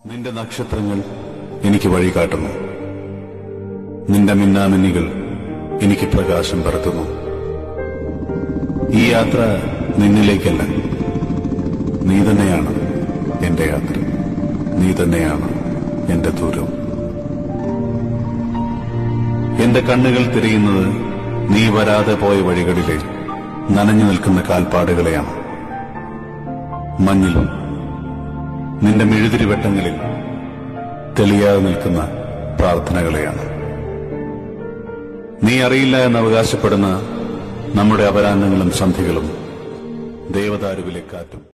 നിന്റെ നക്ഷത്രങ്ങൾ എനിക്ക് വഴി കാട്ടുന്നു. നിന്റെ മിന്നാമിന്നികൾ എനിക്ക് പ്രകാശം പരത്തുന്നു. ഈ യാത്ര നിന്നിലേക്കല്ല, നീ തന്നെയാണ് എന്റെ യാത്ര. നീ തന്നെയാണ് എന്റെ ദൂരം. എന്റെ കണ്ണുകൾ തിരയുന്നത് നീ വരാതെ പോയ വഴികളിലെ നനഞ്ഞു നിൽക്കുന്ന കാൽപ്പാടുകളെയാണ്. മഞ്ഞിൽ നിന്റെ മെഴുതിരിവട്ടങ്ങളിൽ തെളിയാതെ നിൽക്കുന്ന പ്രാർത്ഥനകളെയാണ്. നീ അറിയില്ല എന്ന് അവകാശപ്പെടുന്ന നമ്മുടെ അപരാഹ്നങ്ങളും സന്ധികളും ദേവദാരുവിലെ കാറ്റും